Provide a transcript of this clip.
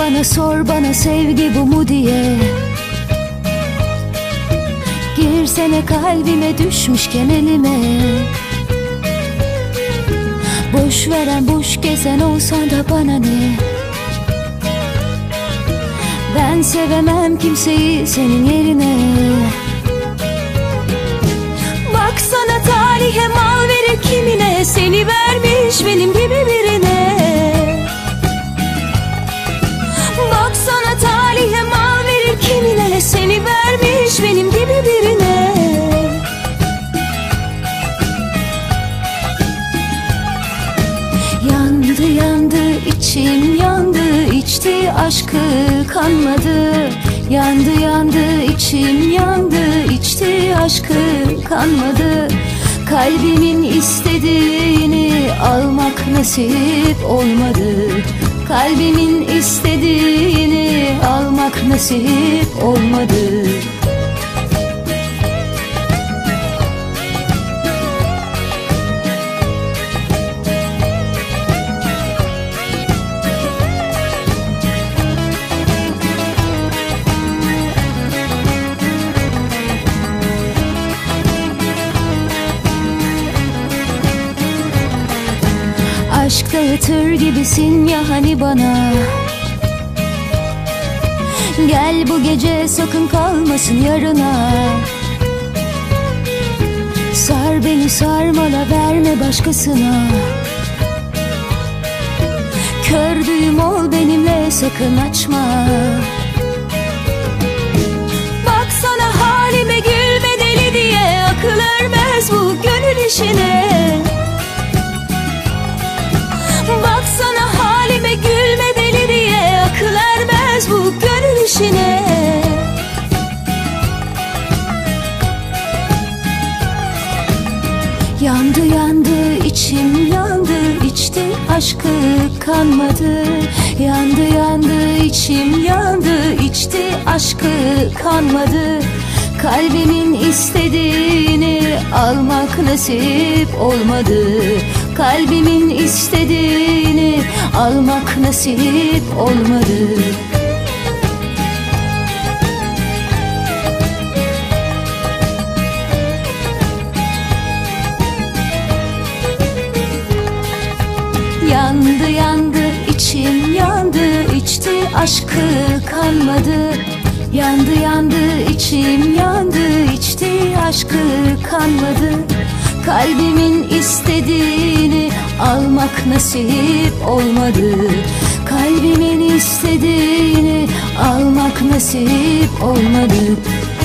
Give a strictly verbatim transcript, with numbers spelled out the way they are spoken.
bana, sor bana sevgi bu mu diye. Girsene kalbime düşmüşken elime. Boş veren boş gezen olsan da bana ne? Ben sevemem kimseyi senin yerine. Baksana talihe mal verir kimine, seni vermiş benim gibi birine. Baksana talihe mal verir kimine, seni vermiş benim gibi birine. Yandı yandı içim yandı, içti aşkı kanmadı. Yandı yandı içim yandı, içti aşkı kanmadı. Kalbimin istediğini almak nasip olmadı. Kalbimin istediğini almak nasip olmadı. Aşk dağıtır gibisin ya hani bana. Gel bu gece sakın kalmasın yarına. Sar beni sarmala verme başkasına. Kördüğüm ol benimle sakın açma. Baksana halime gülme deli diye, akıl ermez bu gönül işine. Baksana halime gülme deli diye, akıl ermez bu gönül işine. Yandı yandı içim yandı, içti aşkı kanmadı. Yandı yandı içim yandı, içti aşkı kanmadı. Kalbimin istediğini almak nasip olmadı. Kalbimin istediğini almak nasip olmadı. Yandı yandı içim yandı, içti aşkı kanmadı. Yandı yandı içim yandı, içti aşkı kanmadı. Kalbimin istediğini almak nasip olmadı. Kalbimin istediğini almak nasip olmadı.